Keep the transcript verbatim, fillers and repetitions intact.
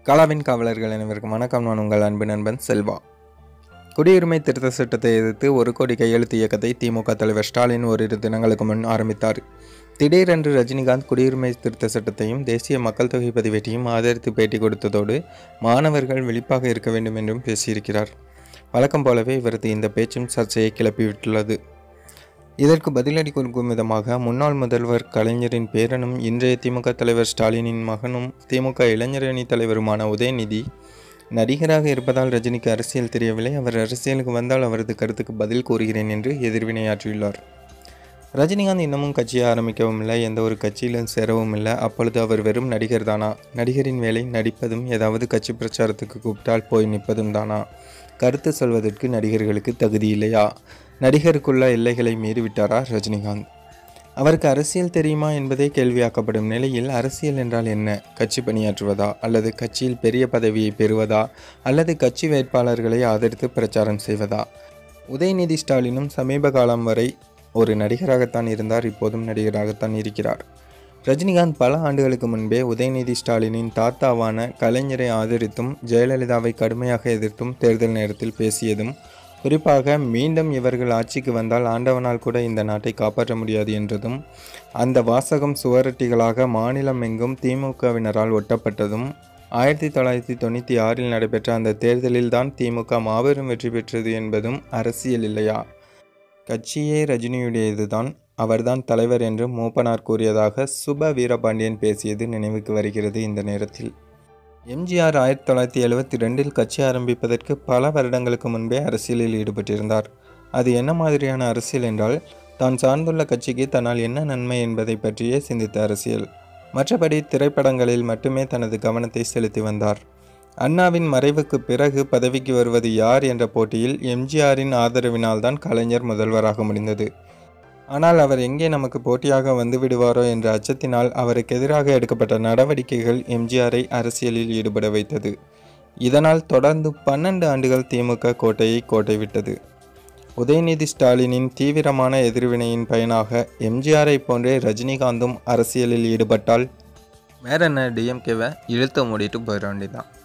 காலாவின் காவலர்கள் அனைவருக்கும் வணக்கம். நான் உங்கள் அன்பு நண்பன் செல்வா. குடியுரிமை திருத்த சட்டத்தை எதிர்த்து ஒரு கோடி கையெழுத்து இயக்கத்தை திமுக தலைவர் ஸ்டாலின் ஓரிரு தினங்களுக்கு முன் ஆரம்பித்தார். திடீரென்று ரஜினிகாந்த் குடியுரிமை திருத்த சட்டத்தையும் தேசிய மக்கள் தொகை பதிவேட்டையும் ஆதரித்து பேட்டி கொடுத்ததோடு மாணவர்கள் விழிப்பாக இருக்க வேண்டும் என்றும் பேசியிருக்கிறார். வழக்கம் போலவே இவரது இந்த பேச்சும் சர்ச்சையை கிளப்பிவிட்டுள்ளது. இதற்கு பதிலடி கொடுக்கும் விதமாக முன்னாள் முதல்வர் கலைஞரின் பேரனும் இன்றைய திமுக தலைவர் ஸ்டாலினின் மகனும் திமுக இளைஞரணி தலைவருமான உதயநிதி நடிகராக இருப்பதால் ரஜினிக்கு அரசியல் தெரியவில்லை, அவர் அரசியலுக்கு வந்தால் அவரது கருத்துக்கு பதில் கூறுகிறேன் என்று எதிர்வினையாற்றியுள்ளார். ரஜினிகாந்த் இன்னமும் கட்சியை ஆரம்பிக்கவும் இல்லை, எந்த ஒரு கட்சியிலும் சேரவும் இல்லை. அப்பொழுது அவர் வெறும் நடிகர் தானா? நடிகரின் வேலை நடிப்பதும் ஏதாவது கட்சி பிரச்சாரத்துக்கு கூப்பிட்டால் போய் நிற்பதும் தானா? கருத்து சொல்வதற்கு நடிகர்களுக்கு தகுதி இல்லையா? நடிகருக்குள்ள எல்லைகளை மீறிவிட்டாரா ரஜினிகாந்த்? அவருக்கு அரசியல் தெரியுமா என்பதே கேள்வியாக்கப்படும் நிலையில் அரசியல் என்றால் என்ன? கட்சி பணியாற்றுவதா, அல்லது கட்சியில் பெரிய பதவியை பெறுவதா, அல்லது கட்சி வேட்பாளர்களை ஆதரித்து பிரச்சாரம் செய்வதா? உதயநிதி ஸ்டாலினும் சமீப காலம் வரை ஒரு நடிகராகத்தான் இருந்தார், இப்போதும் நடிகராகத்தான் இருக்கிறார். ரஜினிகாந்த் பல ஆண்டுகளுக்கு முன்பே உதயநிதி ஸ்டாலினின் தாத்தாவான கலைஞரை ஆதரித்தும் ஜெயலலிதாவை கடுமையாக எதிர்த்தும் தேர்தல் நேரத்தில் பேசியதும், குறிப்பாக மீண்டும் இவர்கள் ஆட்சிக்கு வந்தால் ஆண்டவனால் கூட இந்த நாட்டை காப்பாற்ற முடியாது என்றதும், அந்த வாசகம் சுவரொட்டிகளாக மாநிலம் எங்கும் திமுகவினரால் ஒட்டப்பட்டதும், ஆயிரத்தி தொள்ளாயிரத்தி தொண்ணூற்றி ஆறில் நடைபெற்ற அந்த தேர்தலில் தான் திமுக மாபெரும் வெற்றி பெற்றது என்பதும் அரசியல் இல்லையா? கட்சியே ரஜினியுடையதுதான், அவர்தான் தலைவர் என்று மூப்பனார் கூறியதாக சுப வீரபாண்டியன் பேசியது நினைவுக்கு வருகிறது. இந்த நேரத்தில் எம்ஜிஆர் ஆயிரத்தி தொள்ளாயிரத்தி எழுபத்தி ரெண்டில் கட்சி ஆரம்பிப்பதற்கு பல வருடங்களுக்கு முன்பே அரசியலில் ஈடுபட்டிருந்தார். அது என்ன மாதிரியான அரசியல் என்றால், தான் சார்ந்துள்ள கட்சிக்கு தன்னால் என்ன நன்மை என்பதை பற்றியே சிந்தித்த அரசியல். மற்றபடி திரைப்படங்களில் மட்டுமே தனது கவனத்தை செலுத்தி வந்தார். அண்ணாவின் மறைவுக்கு பிறகு பதவிக்கு வருவது யார் என்ற போட்டியில் எம்ஜிஆரின் ஆதரவினால்தான் கலைஞர் முதல்வராக முடிந்தது. ஆனால் அவர் எங்கே நமக்கு போட்டியாக வந்து விடுவாரோ என்ற அச்சத்தினால் அவருக்கு எதிராக எடுக்கப்பட்ட நடவடிக்கைகள் எம்ஜிஆரை அரசியலில் ஈடுபட வைத்தது. இதனால் தொடர்ந்து பன்னெண்டு ஆண்டுகள் திமுக கோட்டையை கோட்டை விட்டது. உதயநிதி ஸ்டாலினின் தீவிரமான எதிர்வினையின் பயனாக எம்ஜிஆரை போன்றே ரஜினிகாந்தும் அரசியலில் ஈடுபட்டால் வேற என்ன, டிஎம்கேவை இழுத்து மூடிட்டு போயிட வேண்டியதான்.